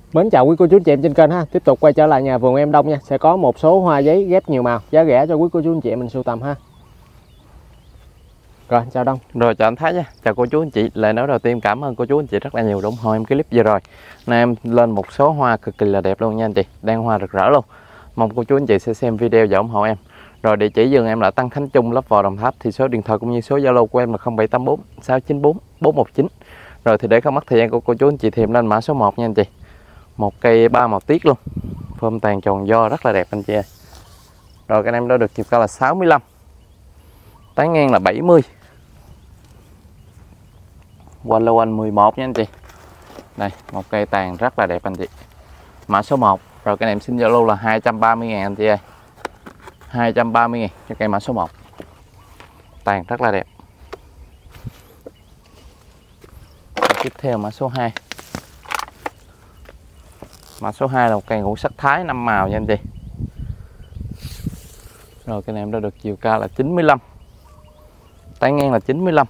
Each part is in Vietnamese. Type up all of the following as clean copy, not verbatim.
Mến chào quý cô chú anh chị em trên kênh ha. Tiếp tục quay trở lại nhà vườn em Đông nha. Sẽ có một số hoa giấy ghép nhiều màu giá rẻ cho quý cô chú anh chị em mình sưu tầm ha. Rồi chào Đông. Rồi chào anh Thái nha. Chào cô chú anh chị. Lời nói đầu tiên cảm ơn cô chú anh chị rất là nhiều ủng hộ em clip vừa rồi. Nay em lên một số hoa cực kỳ là đẹp luôn nha anh chị. Đang hoa rực rỡ luôn. Mong cô chú anh chị sẽ xem video và ủng hộ em. Rồi địa chỉ vườn em là Tân Khánh Trung, Lấp Vò, Đồng Tháp. Thì số điện thoại cũng như số Zalo của em là 0784 694 419. Rồi thì để không mất thời gian của cô chú anh chị thì em lên mã số 1 nha anh chị. Một cây 3 màu tiết luôn. Phơm tàn tròn do rất là đẹp anh chị ơi. Rồi cái em đã được chiều cao là 65. Tán ngang là 70. Quanh là quanh 11 nha anh chị. Đây, một cây tàn rất là đẹp anh chị. Mã số 1. Rồi cái em xin Zalo là 230.000 anh chị ơi. 230.000 cho cây mã số 1. Tàn rất là đẹp. Tiếp theo mã số 2. Mã số 2 là một cây ngũ sắc thái 5 màu nha anh chị. Rồi cái này em đã được chiều cao là 95. Tán ngang là 95.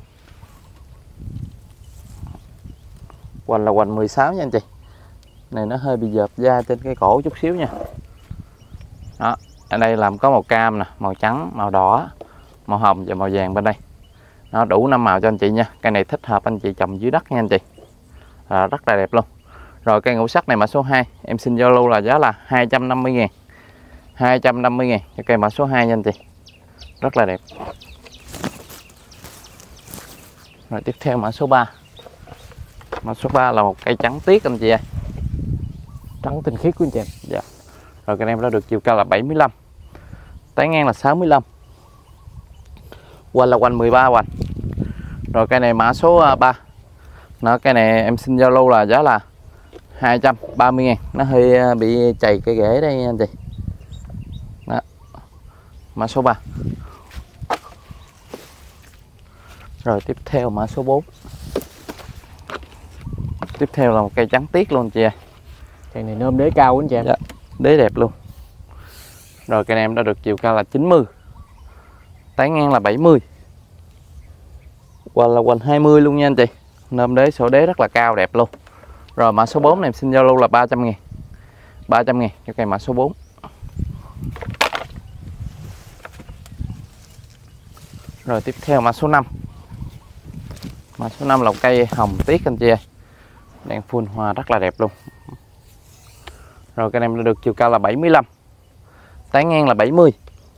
Hoành là hoành 16 nha anh chị. Này nó hơi bị dợp da trên cái cổ chút xíu nha. Đó, ở đây làm có màu cam nè, màu trắng, màu đỏ, màu hồng và màu vàng bên đây. Nó đủ 5 màu cho anh chị nha. Cây này thích hợp anh chị trồng dưới đất nha anh chị. Rất là đẹp luôn. Rồi cây ngũ sắc này mã số 2, em xin Zalo là giá là 250.000. 250.000 cho cây mã số 2 nha anh chị. Rất là đẹp. Rồi tiếp theo mã số 3. Mã số 3 là một cây trắng tiết anh chị ơi. Trắng tinh khiết của anh chị em. Dạ. Rồi cây em đã được chiều cao là 75. Tán ngang là 65. Hoành là hoành 13 hoành. Rồi cây này mã số 3. Nó cây này em xin Zalo là giá là 230.000. Nó hơi bị chày cây rễ đây anh chị. Đó. Mã số 3. Rồi tiếp theo mã số 4. Tiếp theo là một cây trắng tiết luôn chị ơi. Cây này nôm đế cao của anh chị em. Dạ, đế đẹp luôn. Rồi cây này em đã được chiều cao là 90. Tán ngang là 70. Hoành là hoành 20 luôn nha anh chị. Nôm đế sổ đế rất là cao đẹp luôn. Rồi mã số 4 này em xin Zalo là 300.000. 300.000 cho cây mã số 4. Rồi tiếp theo mã số 5. Mã số 5 là một cây hồng tiết anh chị ơi. Đang phun hoa rất là đẹp luôn. Rồi cây em đã được chiều cao là 75. Tán ngang là 70.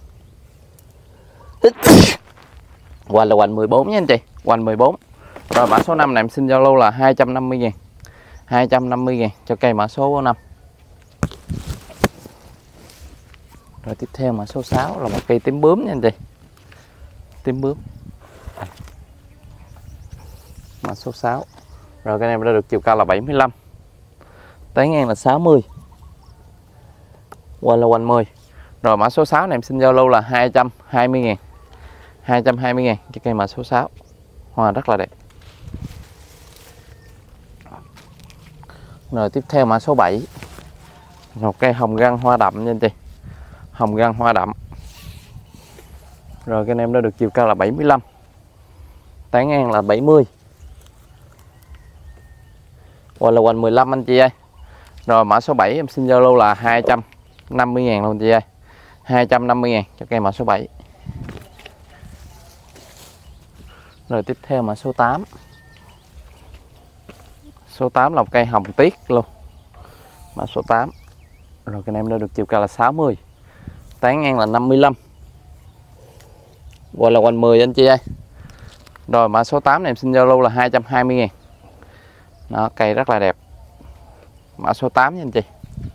Hoành là hoành 14 nha anh chị. Hoành 14. Rồi mã số 5 này em xin Zalo là 250.000. 250.000 cho cây mã số 5. Rồi tiếp theo mã số 6 là một cây tím bướm nha anh chị. Tím bướm. Mã số 6. Rồi cái em đã được chiều cao là 75. Tán ngang là 60. Hoành là hoành 10. Rồi mã số 6 này em xin Zalo là 220.000. 220.000 cho cây mã số 6. Hoa rất là đẹp. Rồi tiếp theo mã số 7. Một cây hồng găng hoa đậm nha anh chị. Hồng găng hoa đậm. Rồi cái em đã được chiều cao là 75. Tán ngang là 70. Hoành là hoành 15 anh chị ơi. Rồi mã số 7 em xin Zalo là 250.000 luôn chị ơi. 250.000 cho cây mã số 7. Rồi tiếp theo mã số 8. Số 8 là một cây hồng tiết luôn. Mã số 8. Rồi cây em đã được chiều cao là 60. Tán ngang là 55. Hoành là hoành 10 anh chị ơi. Rồi mã số 8 này em xin Zalo là 220.000. Đó, cây rất là đẹp. Mã số 8 nha anh chị.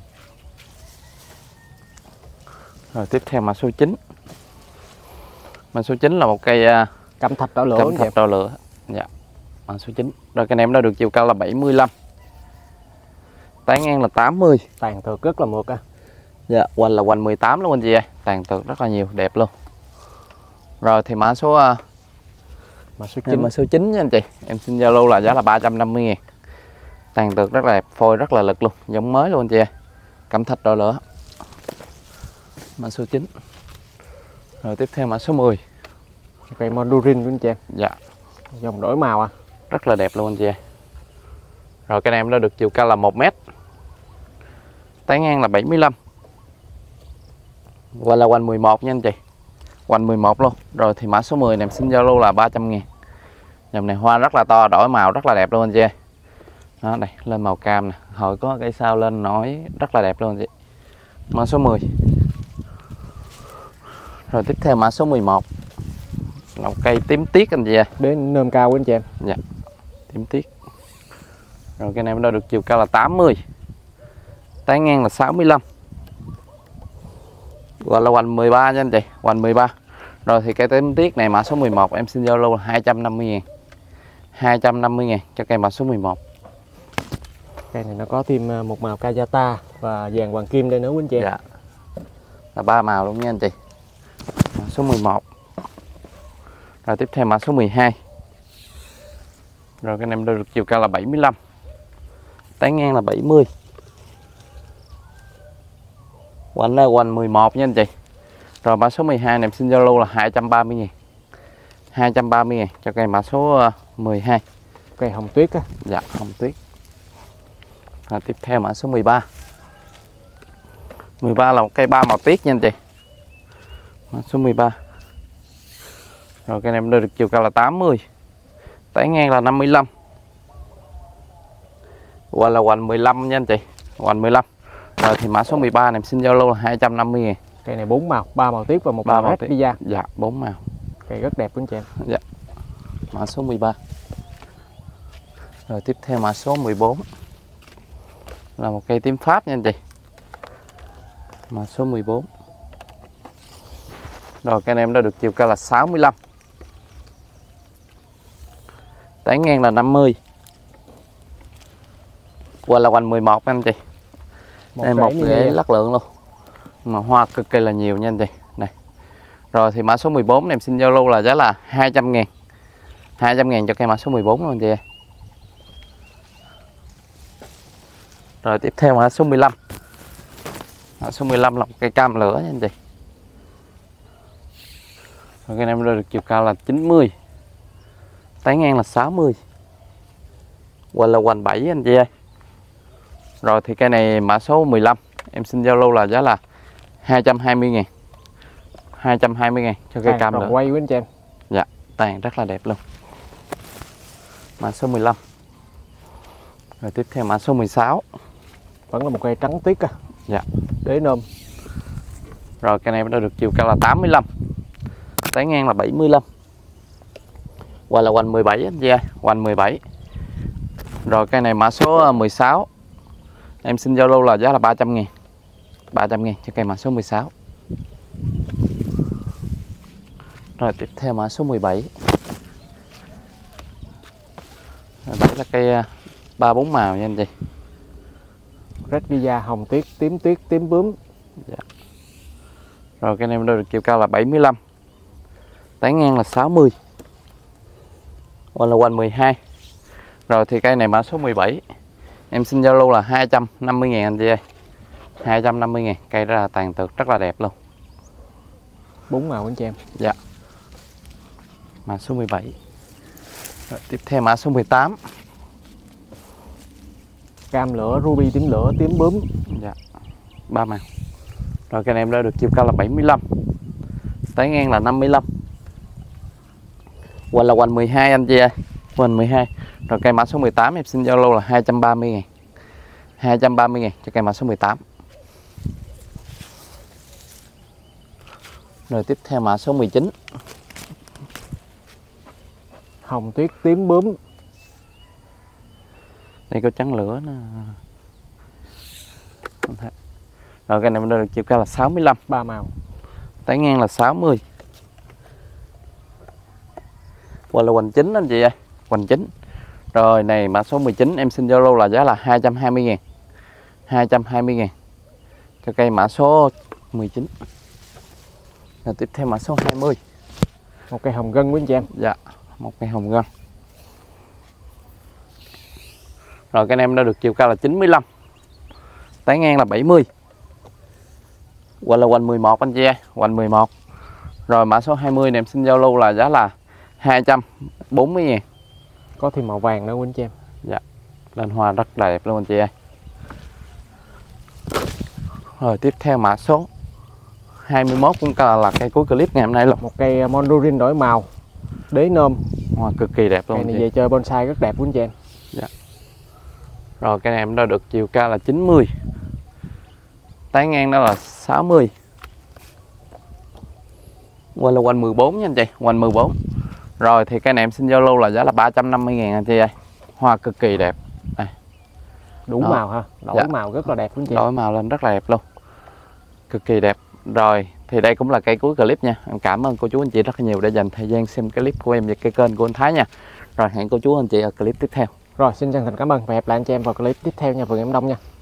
Rồi tiếp theo mã số 9. Mã số 9 là một cây Cẩm thạch đỏ lửa. cẩm thạch đỏ lửa. Dạ. Mã số 9. Rồi cây em đã được chiều cao là 75. Tán ngang là 80. Tàn tược rất là mượt á. Dạ, hoành là hoành 18 luôn anh chị ơi. Tàn tược rất là nhiều, đẹp luôn. Rồi thì mã số 9. Mã số 9 nha anh chị. Em xin Zalo là giá là 350.000. Tàn tược rất là đẹp, phôi rất là lực luôn, giống mới luôn anh chị ơi. Cẩm thạch đỏ lửa. Mã số 9. Rồi tiếp theo mã số 10. Cây Mandarin của anh chị em. Dạ. Dòng đổi màu à. Rất là đẹp luôn anh chị ơi. Rồi cái này em đã được chiều cao là 1 mét. Tán ngang là 75. Và là hoành 11 nha anh chị. Hoành 11 luôn. Rồi thì mã số 10 này em xin giao lưu là 300.000. Dòng này hoa rất là to, đổi màu rất là đẹp luôn anh chị. Đó, đây lên màu cam nè, hồi có cây sao lên nổi rất là đẹp luôn anh chị. Mã số 10. Rồi tiếp theo mã số 11 là một cây tím tiết anh chị ơi. Đến nơm cao của anh chị em. Dạ, tím tiết. Rồi cái này nó được chiều cao là 80. Tán ngang là 65. Gọi là hoành 13 nha anh chị, hoành 13. Rồi thì cây tím tiết này mã số 11 em xin giao lưu là 250.000. 250.000 cho cây mã số 11. Cây này nó có thêm một màu Kajata và vàng hoàng kim đây nữa quý anh chị. Dạ. Là 3 màu luôn nha anh chị. Mã số 11. Rồi tiếp theo mã số 12. Rồi cái này được chiều cao là 75. Tán ngang là 70. Hoành là hoành 11 nha anh chị. Rồi mã số 12 này em xin giao lưu là 230.000. 230.000 cho cây mã số 12. Cây hồng tuyết á. Dạ, hồng tuyết. Rồi tiếp theo mã số 13. 13 là một cây 3 màu tiết nha anh chị. Mã số 13. Rồi cây này em được chiều cao là 80. Tán ngang là 55. Hoành là hoành 15 nha anh chị. Hoành 15. Rồi thì mã số 13 này em xin giao lưu là 250.000. Cây này 4 màu, 3 màu tiết và một màu red pizza. Dạ, 4 màu. Cây rất đẹp quý anh chị em. Dạ. Mã số 13. Rồi tiếp theo mã số 14 là một cây tím Pháp nha anh chị. Mã số 14. Rồi cây này em đã được chiều cao là 65. Tán ngang là 50. Qua là hoành 11 anh chị. Đây một rễ lắc lượng luôn. Mà hoa cực kỳ là nhiều nha anh chị. Này. Rồi thì mã số 14 này em xin giao lưu là giá là 200.000. 200.000 cho cây mã số 14 luôn anh chị. Rồi tiếp theo mã số 15. Mã số 15 là một cây cam lửa nha anh chị. Rồi cây này em được chiều cao là 90. Tán ngang là 60. Hoành là hoành 7 anh chị ơi. Rồi thì cây này mã số 15 em xin giao lưu là giá là 220.000. 220.000 cho cây cam lửa. Quay với anh chị em. Dạ, tàn rất là đẹp luôn. Mã số 15. Rồi tiếp theo mã số 16. Vẫn là một cây trắng tiết à. Dạ. Đế nôm. Rồi cây này đã được chiều cao là 85. Tán ngang là 75. Hoành là hoành 17 anh chị ơi, hoành 17. Rồi cây này mã số 16 em xin giao lưu là giá là 300.000. 300.000 cho cây mã số 16. Rồi tiếp theo mã số 17. Đấy là cây 3-4 màu nha anh chị. Red pizza, hồng tuyết, tím bướm. Dạ. Rồi cây này được chiều cao là 75. Tán ngang là 60. Hoặc là hoành 12. Rồi thì cây này mã số 17 em xin giao lưu là 250.000 anh chị ơi. 250.000. Cây rất là tàn tược rất là đẹp luôn. 4 màu anh chị em. Dạ. Mã số 17. Rồi, tiếp theo mã số 18. Cam lửa, ruby tím lửa, tím bướm. Dạ. 3 màu. Rồi cây này em đã được chiều cao là 75. Tán ngang là 55. Hoành là hoành 12 anh chị ơi. Hoành 12. Rồi cây mã số 18 em xin giao lưu là 230.000. 230.000 cho cây mã số 18. Rồi tiếp theo mã số 19. Hồng tuyết, tím bướm. Đây có trắng lửa nè. Rồi cây này mình được chiều cao là 65. 3 màu. Tán ngang là 60. Hoành là hoành 9 anh chị ơi. Hoành 9. Rồi này mã số 19 em xin giao lưu là giá là 220.000. 220.000 cho cây mã số 19. Rồi tiếp theo mã số 20. Một cây hồng gân với anh chị em. Dạ, một cây hồng gân. Rồi cây em đã được chiều cao là 95. Tán ngang là 70. Hoành là hoành 11 anh chị ơi, hoành 11. Rồi mã số 20 này em xin giao lưu là giá là 240.000. Có thêm màu vàng nữa anh chị em. Dạ. Lên hoa rất đẹp luôn anh chị ơi. Rồi tiếp theo mã số 21 cũng là cây cuối clip ngày hôm nay luôn. Một cây Mondorin đổi màu, đế nôm, Hoa cực kỳ đẹp luôn. cây này về chơi bonsai rất đẹp của anh chị em. Dạ. Rồi cây này em đã được chiều cao là 90, tán ngang đó là 60, quanh là quanh 14 nha anh chị, quanh 14. Rồi thì cây này em xin giao lưu là giá là 350.000 anh chị ơi. Hoa cực kỳ đẹp. Đây. Đủ Đó. màu ha, đổi Dạ. màu rất là đẹp của anh chị. Đổi màu lên rất là đẹp luôn, cực kỳ đẹp. Rồi thì đây cũng là cây cuối clip nha. Em cảm ơn cô chú anh chị rất là nhiều đã dành thời gian xem clip của em và cái kênh của anh Thái nha. Rồi hẹn cô chú anh chị ở clip tiếp theo. Rồi xin chân thành cảm ơn và hẹn lại anh chị em vào clip tiếp theo nha Vườn Em Đông nha.